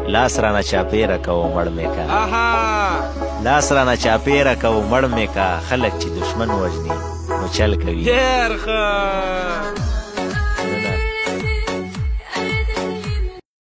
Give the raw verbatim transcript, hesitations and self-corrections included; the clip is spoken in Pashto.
لاس رانه چاپېره که و مړ مې که لاس رانه چاپېره که و مړ مې که خلک چې دشمن وژني نو چل کوي ډېر ښه